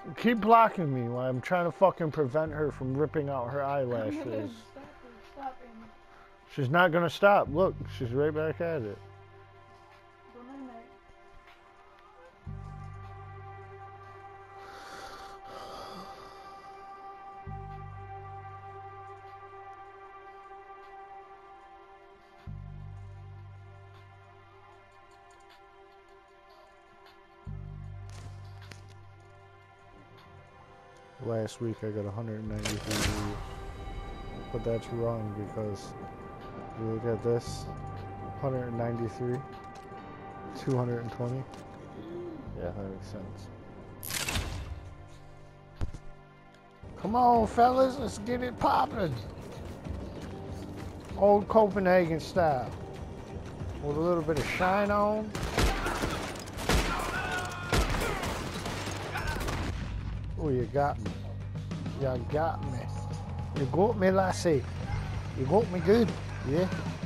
Keep blocking me while I'm trying to fucking prevent her from ripping out her eyelashes. Stop. She's not gonna stop. Look, she's right back at it. Last week I got 193 views. But that's wrong because if you look at this, 193, 220. Yeah, that makes sense. Come on, fellas, let's get it poppin'. Old Copenhagen style. With a little bit of shine on. Oh, you got me. You got me. You got me, lassie. You got me good, yeah?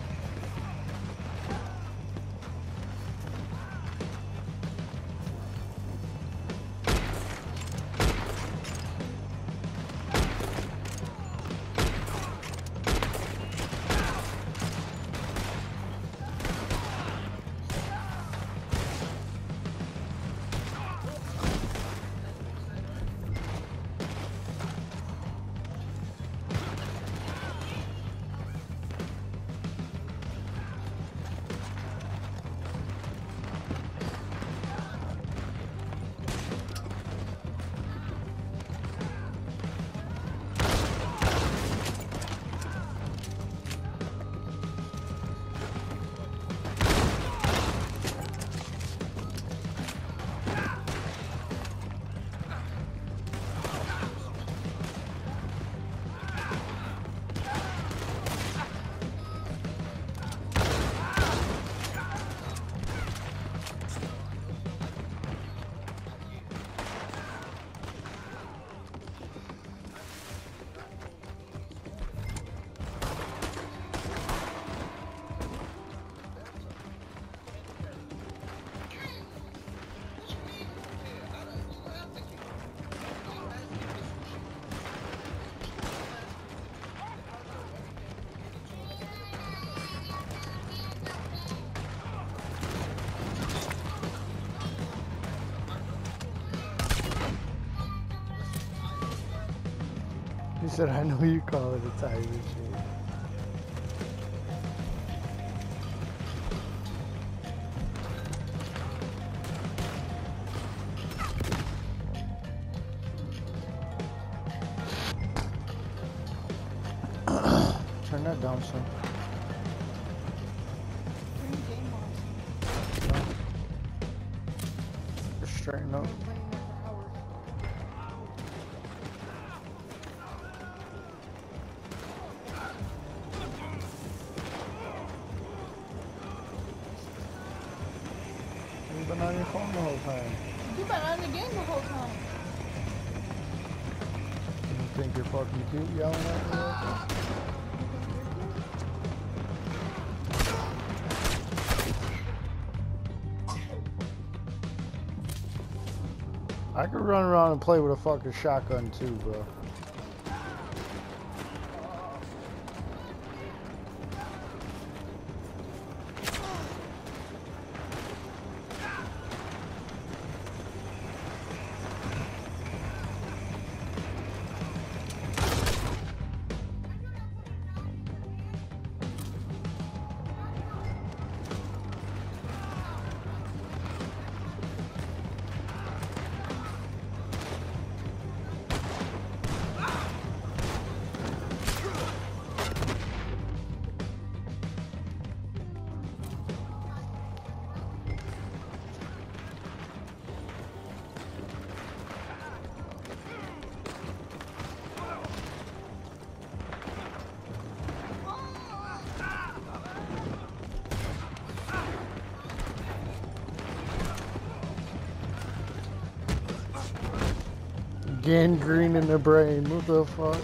He said, I know you call it a time machine. Turn that down, son. No. Just straighten up. You've been on your phone the whole time. You've been on the game the whole time. You think you're fucking cute yelling at me like that? I could run around and play with a fucking shotgun too, bro. Gangrene in the brain, what the fuck?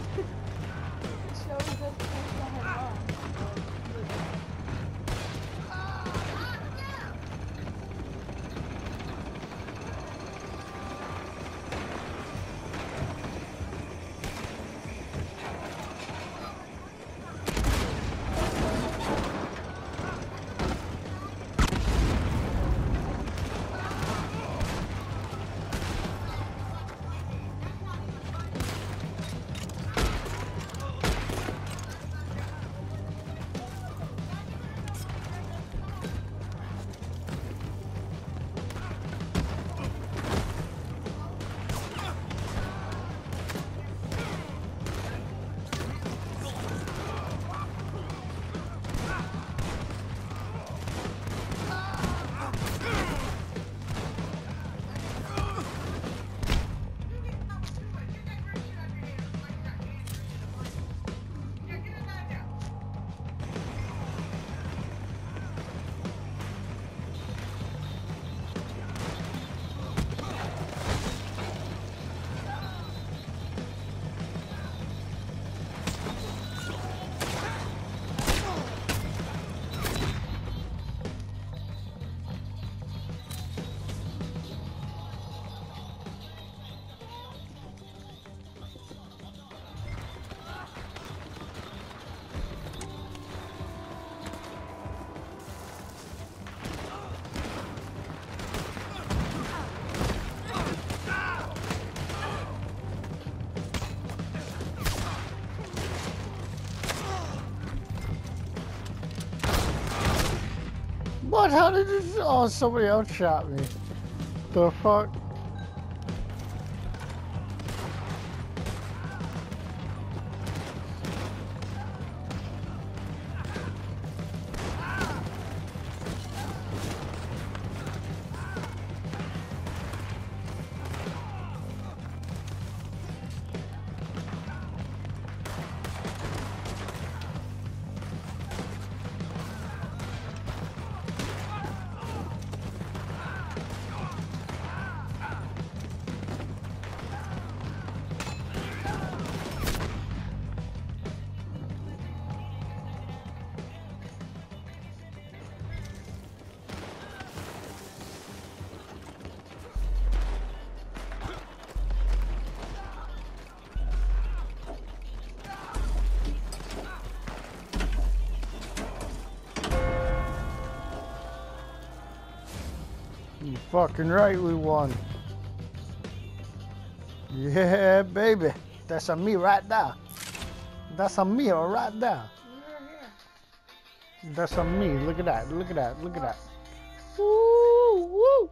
What? How did you? Oh, somebody else shot me. The fuck? You fucking right, we won. Yeah, baby. That's a me right there. That's a me right there. You're here. That's a me. Look at that. Look at that. Look at that. Woo, woo.